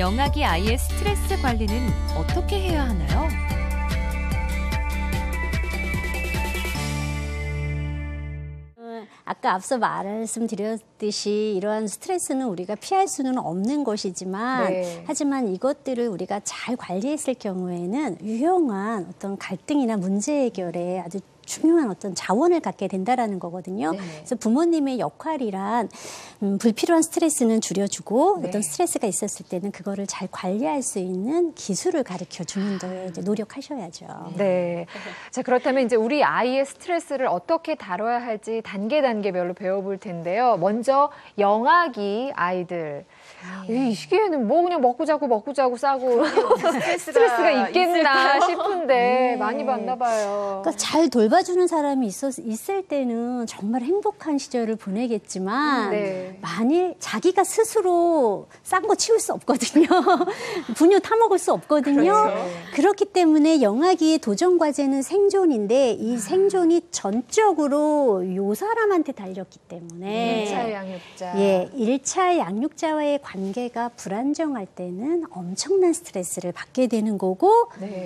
영아기 아이의 스트레스 관리는 어떻게 해야 하나요? 아까 앞서 말씀드렸듯이 이러한 스트레스는 우리가 피할 수는 없는 것이지만 하지만 이것들을 우리가 잘 관리했을 경우에는 유용한 어떤 갈등이나 문제 해결에 아주 중요한 어떤 자원을 갖게 된다라는 거거든요. 그래서 부모님의 역할이란 불필요한 스트레스는 줄여주고 어떤 스트레스가 있었을 때는 그거를 잘 관리할 수 있는 기술을 가르쳐 주는 데 이제 노력하셔야죠. 네. 자, 그렇다면 이제 우리 아이의 스트레스를 어떻게 다뤄야 할지 단계별로 배워볼 텐데요. 먼저 영아기 아이들. 이 시기에는 뭐 그냥 먹고 자고 싸고 스트레스가 있겠나 싶은데 많이 받나 봐요. 그러니까 잘 돌봐주는 사람이 있을 때는 정말 행복한 시절을 보내겠지만 만일 자기가 스스로 싼 거 치울 수 없거든요. 분유 타먹을 수 없거든요. 그렇기 때문에 영아기의 도전 과제는 생존인데 이 생존이 전적으로 요 사람한테 달렸기 때문에 1차 양육자. 예, 1차 양육자와의 관계가 불안정할 때는 엄청난 스트레스를 받게 되는 거고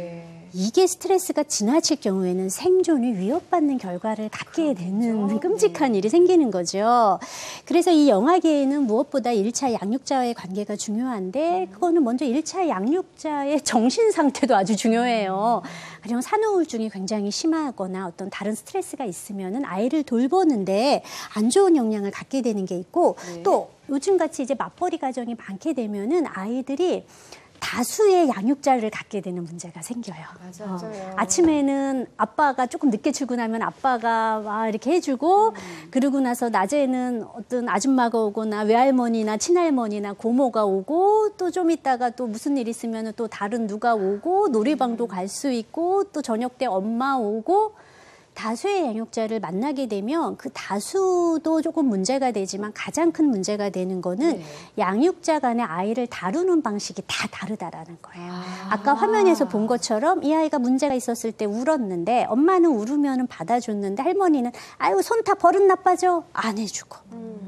이게 스트레스가 지나칠 경우에는 생존이 위협받는 결과를 갖게 되는 끔찍한 일이 생기는 거죠. 그래서 이 영아기에는 무엇보다 1차 양육자와의 관계가 중요한데 그거는 먼저 1차 양육자의 정신 상태도 아주 중요해요. 가령 산후우울증이 굉장히 심하거나 어떤 다른 스트레스가 있으면은 아이를 돌보는데 안 좋은 영향을 갖게 되는 게 있고 또 요즘같이 이제 맞벌이 가정이 많게 되면은 아이들이 다수의 양육자를 갖게 되는 문제가 생겨요. 맞아요. 아침에는 아빠가 조금 늦게 출근하면 아빠가 막 이렇게 해주고 그러고 나서 낮에는 어떤 아줌마가 오거나 외할머니나 친할머니나 고모가 오고 또 좀 있다가 또 무슨 일 있으면 또 다른 누가 오고 놀이방도 갈 수 있고 또 저녁 때 엄마 오고 다수의 양육자를 만나게 되면 그 다수도 조금 문제가 되지만 가장 큰 문제가 되는 거는 양육자 간의 아이를 다루는 방식이 다 다르다라는 거예요. 아까 화면에서 본 것처럼 이 아이가 문제가 있었을 때 울었는데 엄마는 울으면 받아줬는데 할머니는 아유 손 다 버릇 나빠져 안 해주고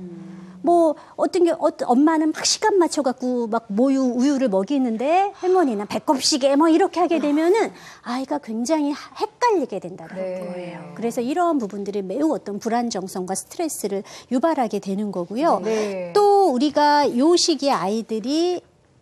뭐 엄마는 막 시간 맞춰갖고 막 우유를 먹이는데 할머니는 배꼽시계 뭐 이렇게 하게 되면은 아이가 굉장히 헷갈리게 된다는 거예요. 그래서 이러한 부분들이 매우 어떤 불안정성과 스트레스를 유발하게 되는 거고요. 또 우리가 요 시기에 아이들이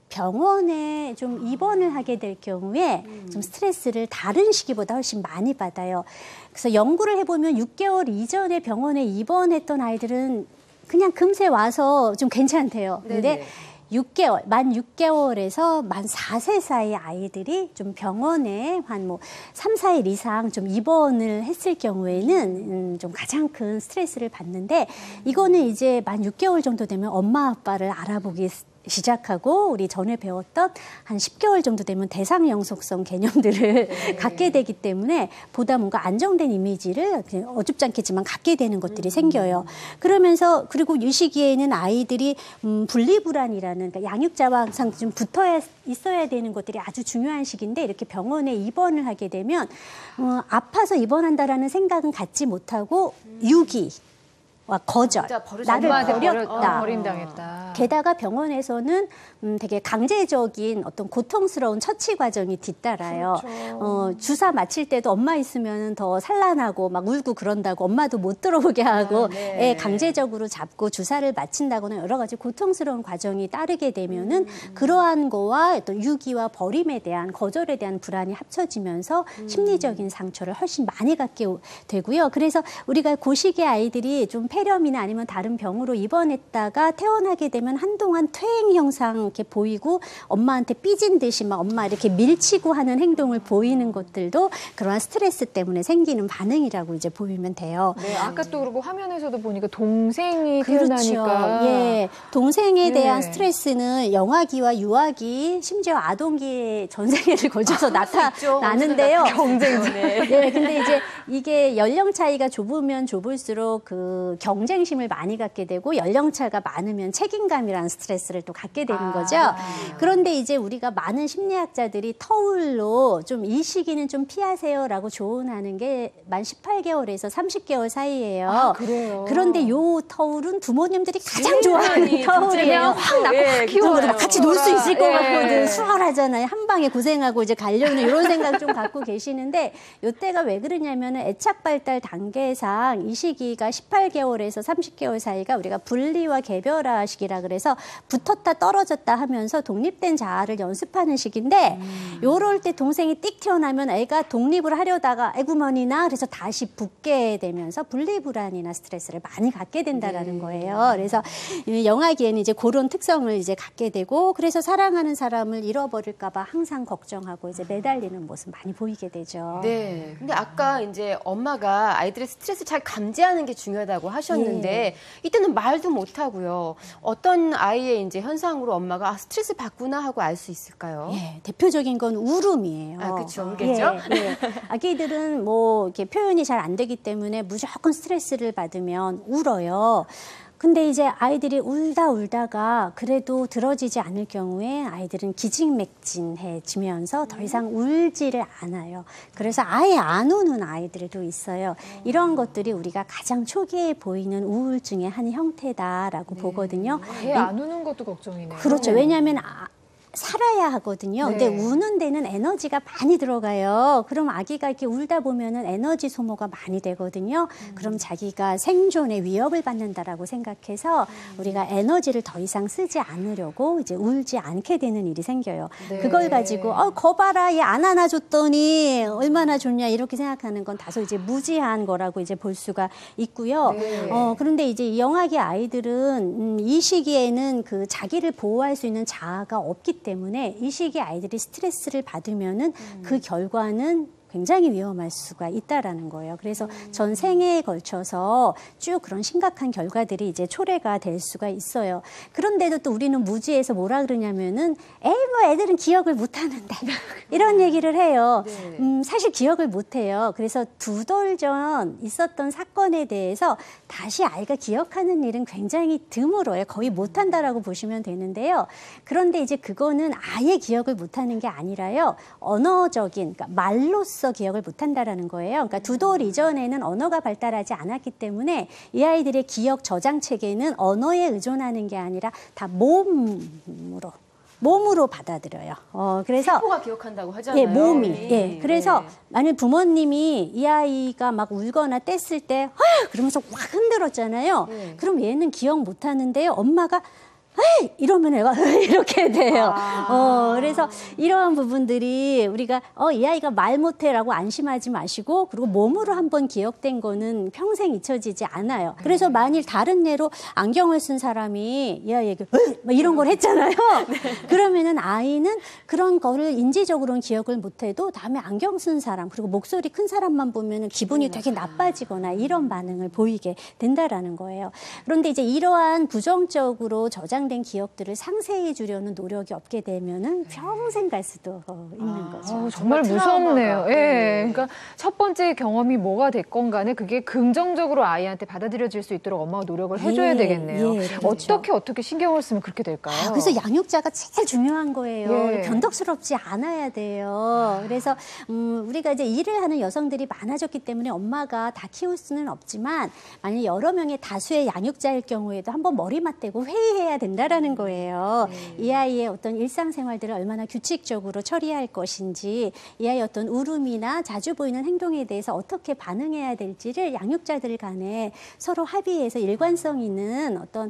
병원에 좀 입원을 하게 될 경우에 좀 스트레스를 다른 시기보다 훨씬 많이 받아요. 그래서 연구를 해보면 6개월 이전에 병원에 입원했던 아이들은 그냥 금세 와서 좀 괜찮대요. 근데 만 6개월에서 만 4세 사이 아이들이 좀 병원에 한 뭐 3, 4일 이상 좀 입원을 했을 경우에는 좀 가장 큰 스트레스를 받는데 이거는 이제 만 6개월 정도 되면 엄마 아빠를 알아보기 시작하고 우리 전에 배웠던 한 10개월 정도 되면 대상 영속성 개념들을 갖게 되기 때문에 보다 뭔가 안정된 이미지를 어줍잖겠지만 갖게 되는 것들이 생겨요. 그러면서 그리고 이 시기에는 아이들이 분리불안이라는 그러니까 양육자와 항상 좀 붙어 있어야 되는 것들이 아주 중요한 시기인데 이렇게 병원에 입원을 하게 되면 아파서 입원한다라는 생각은 갖지 못하고 유기 거절, 나를 버렸다. 버림당했다. 게다가 병원에서는 되게 강제적인 어떤 고통스러운 처치 과정이 뒤따라요. 주사 맞힐 때도 엄마 있으면 더 산란하고 막 울고 그런다고 엄마도 못 들어오게 하고 애 강제적으로 잡고 주사를 맞힌다거나 여러 가지 고통스러운 과정이 따르게 되면은 그러한 거와 또 유기와 버림에 대한 거절에 대한 불안이 합쳐지면서 심리적인 상처를 훨씬 많이 갖게 되고요. 그래서 우리가 그 시기의 아이들이 좀 폐렴이나 아니면 다른 병으로 입원했다가 퇴원하게 되면 한동안 퇴행 현상 이렇게 보이고 엄마한테 삐진 듯이 막 엄마 이렇게 밀치고 하는 행동을 보이는 것들도 그러한 스트레스 때문에 생기는 반응이라고 이제 보이면 돼요. 네, 아까 또 그리고 화면에서도 보니까 동생이 태어나니까. 예, 동생에 대한 스트레스는 영아기와 유아기 심지어 아동기에 전생애를 걸쳐서 나타나는데요. 경쟁. 네, 근데 이제 이게 연령 차이가 좁으면 좁을수록 그 경쟁심을 많이 갖게 되고 연령차가 많으면 책임감이라는 스트레스를 또 갖게 되는 거죠. 그런데 이제 우리가 많은 심리학자들이 터울로 좀 이 시기는 좀 피하세요라고 조언하는 게 만 18개월에서 30개월 사이예요. 그래요? 그런데 요 터울은 부모님들이 가장 좋아하는 터울이에요. 확 낳고 키워요. 막 같이 놀 수 있을 것 예. 같거든. 수월하잖아요. 한 방에 고생하고 이제 가려는 이런 생각 좀 갖고 계시는데 요때가 왜 그러냐면은 애착 발달 단계상 이 시기가 18개월에서 30개월 사이가 우리가 분리와 개별화 시기라 그래서 붙었다 떨어졌다 하면서 독립된 자아를 연습하는 시기인데 요럴 때 동생이 띡 튀어나오면 애가 독립을 하려다가 애구머니나 그래서 다시 붙게 되면서 분리불안이나 스트레스를 많이 갖게 된다라는 거예요. 그래서 이 영아기에는 이제 그런 특성을 이제 갖게 되고 그래서 사랑하는 사람을 잃어버릴까 봐 항상 걱정하고 이제 매달리는 모습 많이 보이게 되죠. 네. 근데 아까 이제 엄마가 아이들의 스트레스를 잘 감지하는 게 중요하다고 하셨는데 이때는 말도 못 하고요. 어떤 아이의 이제 현상으로 엄마가 아, 스트레스 받구나 하고 알 수 있을까요? 예, 대표적인 건 울음이에요. 아, 그렇죠. 울겠죠? 예, 예. 아기들은 뭐 이렇게 표현이 잘 안 되기 때문에 무조건 스트레스를 받으면 울어요. 근데 이제 아이들이 울다가 그래도 들어지지 않을 경우에 아이들은 기진맥진해지면서 더 이상 울지를 않아요. 그래서 아예 안 우는 아이들도 있어요. 이런 것들이 우리가 가장 초기에 보이는 우울증의 한 형태다라고 보거든요. 아예 안 우는 것도 걱정이네요. 그렇죠. 왜냐하면 살아야 하거든요. 네. 근데 우는 데는 에너지가 많이 들어가요. 그럼 아기가 이렇게 울다 보면은 에너지 소모가 많이 되거든요. 그럼 자기가 생존의 위협을 받는다라고 생각해서 우리가 에너지를 더 이상 쓰지 않으려고 이제 울지 않게 되는 일이 생겨요. 네. 그걸 가지고 거 봐라 얘 안 안아줬더니 얼마나 좋냐 이렇게 생각하는 건 다소 이제 무지한 거라고 이제 볼 수가 있고요. 네. 그런데 이제 이 영아기 아이들은 이 시기에는 그 자기를 보호할 수 있는 자아가 없기 때문에 이 시기에 아이들이 스트레스를 받으면은 그 결과는 굉장히 위험할 수가 있다라는 거예요. 그래서 전 생애에 걸쳐서 쭉 그런 심각한 결과들이 이제 초래가 될 수가 있어요. 그런데도 또 우리는 무지해서 뭐라 그러냐면은 뭐 애들은 기억을 못 하는데 이런 얘기를 해요. 사실 기억을 못 해요. 그래서 2달 전 있었던 사건에 대해서 다시 아이가 기억하는 일은 굉장히 드물어요. 거의 못 한다라고 보시면 되는데요. 그런데 이제 그거는 아예 기억을 못 하는 게 아니라요. 언어적인, 그러니까 말로써 기억을 못한다라는 거예요. 그러니까 2돌 이전에는 언어가 발달하지 않았기 때문에 이 아이들의 기억 저장 체계는 언어에 의존하는 게 아니라 다 몸으로 받아들여요. 그래서 세포가 기억한다고 하잖아요. 예, 몸이. 네. 예. 그래서 만약 부모님이 이 아이가 막 울거나 뗐을 때 그러면서 확 흔들었잖아요. 그럼 얘는 기억 못 하는데요. 엄마가 이러면 애가 이렇게 돼요. 그래서 이러한 부분들이 우리가 이 아이가 말 못해라고 안심하지 마시고 그리고 몸으로 한번 기억된 거는 평생 잊혀지지 않아요. 그래서 만일 다른 예로 안경을 쓴 사람이 이 아이에게 막 이런 걸 했잖아요. 그러면은 아이는 그런 거를 인지적으로는 기억을 못해도 다음에 안경 쓴 사람 그리고 목소리 큰 사람만 보면은 기분이 되게 나빠지거나 이런 반응을 보이게 된다라는 거예요. 그런데 이제 이러한 부정적으로 저장된 기억들을 상쇄해 주려는 노력이 없게 되면은 평생 갈 수도 있는 거죠. 정말 무섭네요. 예. 그러니까 첫 번째 경험이 뭐가 됐건 간에 그게 긍정적으로 아이한테 받아들여질 수 있도록 엄마가 노력을 해줘야 되겠네요. 예, 그렇죠. 어떻게 신경을 쓰면 그렇게 될까요? 그래서 양육자가 제일 중요한 거예요. 예. 변덕스럽지 않아야 돼요. 그래서 우리가 이제 일을 하는 여성들이 많아졌기 때문에 엄마가 다 키울 수는 없지만 만약 여러 명의 다수의 양육자일 경우에도 한번 머리 맞대고 회의해야 된다라는 거예요. 이 아이의 어떤 일상생활들을 얼마나 규칙적으로 처리할 것인지, 이 아이의 어떤 울음이나 자주 보이는 행동에 대해서 어떻게 반응해야 될지를 양육자들 간에 서로 합의해서 일관성 있는 어떤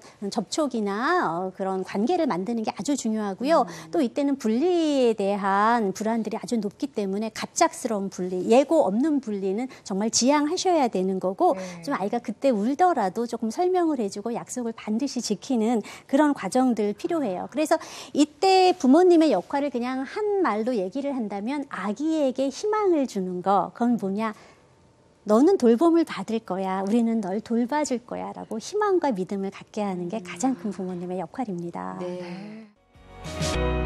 접촉이나 그런 관계를 만드는 게 아주 중요하고요. 또 이때는 분리에 대한 불안들이 아주 높기 때문에 갑작스러운 분리, 예고 없는 분리는 정말 지양하셔야 되는 거고 좀 아이가 그때 울더라도 조금 설명을 해주고 약속을 반드시 지키는 그런 과정들 필요해요. 그래서 이때 부모님의 역할을 그냥 한 말로 얘기를 한다면 아기에게 희망을 주는 거, 그건 뭐냐? 너는 돌봄을 받을 거야. 우리는 널 돌봐줄 거야. 라고 희망과 믿음을 갖게 하는 게 가장 큰 부모님의 역할입니다. 네.